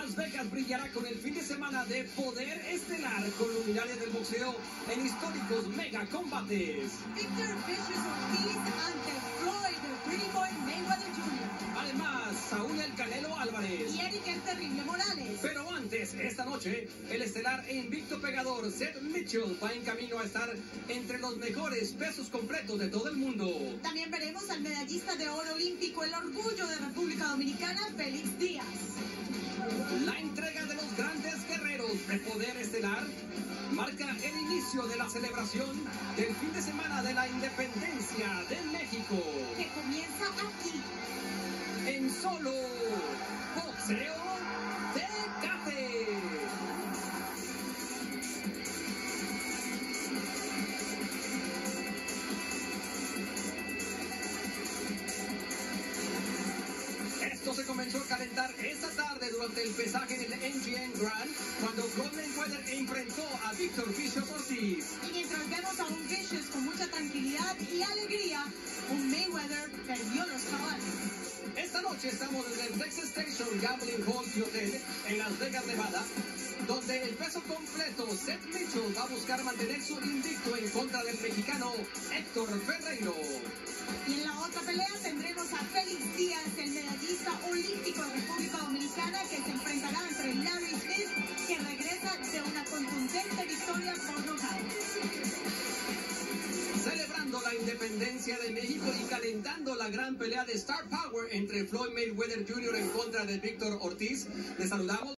Las Vegas brillará con el fin de semana de poder estelar con luminarias del boxeo en históricos mega combates. Victor Vicious Ortiz ante Floyd Pretty Boy Mayweather Jr. Además, Saúl El Canelo Álvarez. Y Eric El Terrible Morales. Pero antes, esta noche, el estelar e invicto pegador Seth Mitchell va en camino a estar entre los mejores pesos completos de todo el mundo. También veremos al medallista de oro olímpico, el orgullo de República Dominicana, Félix Díaz. La entrega de los grandes guerreros de poder estelar marca el inicio de la celebración del fin de semana de la independencia de México. Que comienza aquí. En solo boxeo Tecate. Esto se comenzó a calentar esta tarde durante el pesaje del MGM Grand cuando Floyd Mayweather enfrentó a Victor Vicious Ortiz. Y mientras vemos a un Vicious con mucha tranquilidad y alegría, un Mayweather perdió los caballos. Esta noche estamos desde el Texas Station Gambling Halls y Hotel en Las Vegas, Nevada, donde el peso completo Seth Mitchell va a buscar mantener su invicto en contra del mexicano Héctor Ferreiro. Y en la otra pelea tendremos a Félix Díaz, el medallista olímpico de República Dominicana, que se enfrentará entre Larry Smith, que regresa de una contundente victoria por nocaut. Celebrando la independencia de México y calentando la gran pelea de Star Power entre Floyd Mayweather Jr. en contra de Victor Ortiz, les saludamos.